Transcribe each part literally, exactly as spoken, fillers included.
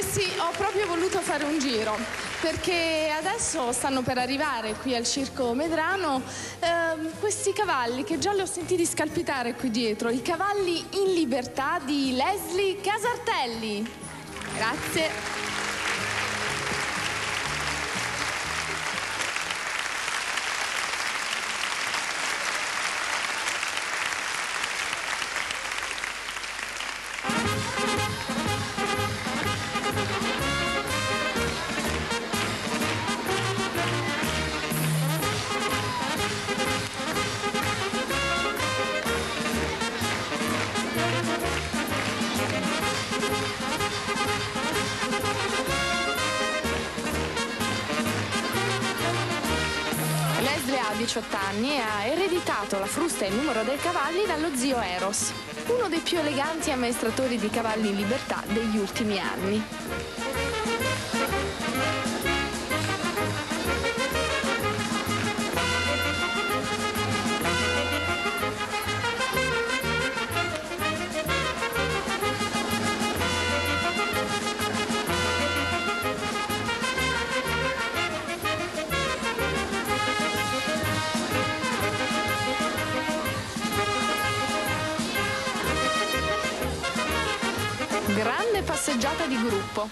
sì, ho proprio voluto fare un giro, perché adesso stanno per arrivare qui al Circo Medrano eh, questi cavalli che già li ho sentiti scalpitare qui dietro, i cavalli in libertà di Leslie Casartelli. Grazie. Leslie ha diciotto anni e ha ereditato la frusta e il numero dei cavalli dallo zio Eros, uno dei più eleganti ammaestratori di cavalli in libertà degli ultimi anni. Grande passeggiata di gruppo.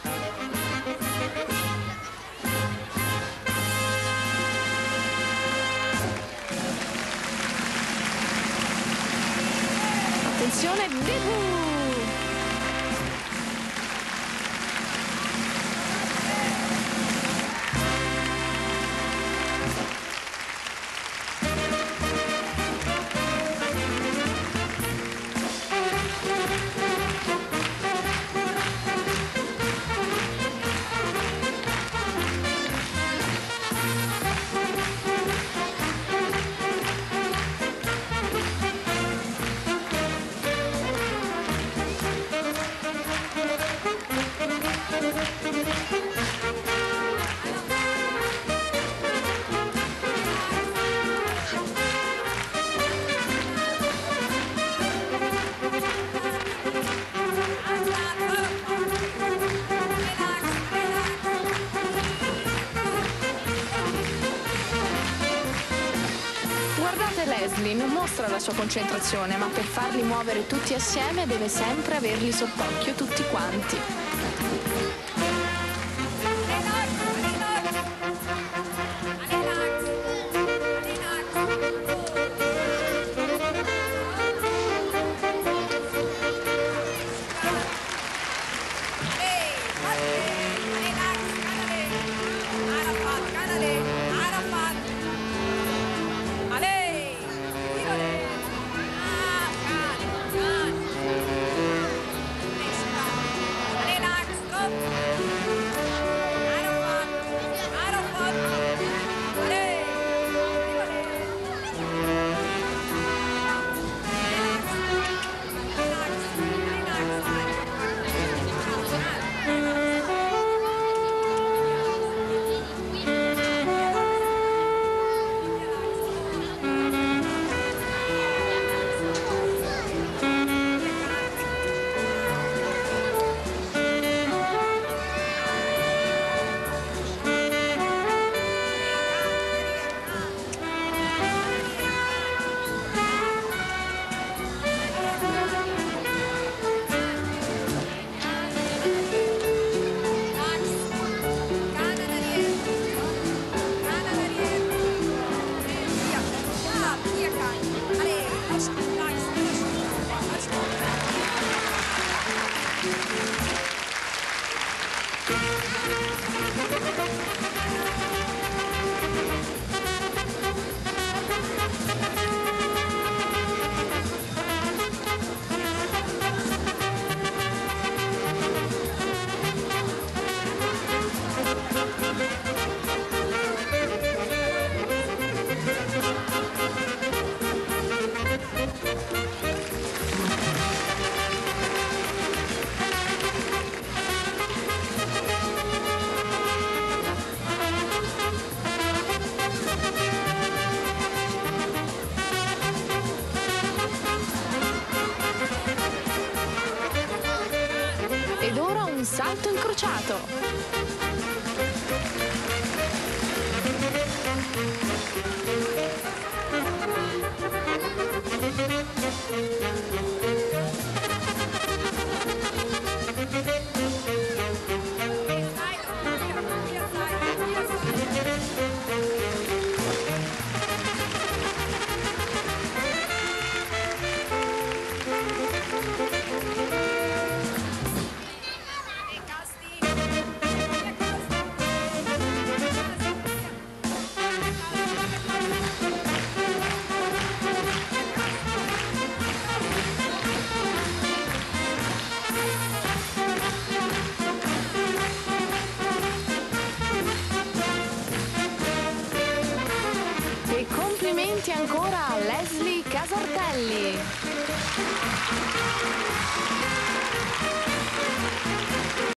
Attenzione, debut! Guardate Leslie, non mostra la sua concentrazione, ma per farli muovere tutti assieme deve sempre averli sott'occhio tutti quanti. Relax, stop. Ed ora un salto incrociato. E complimenti ancora a Leslie Casartelli.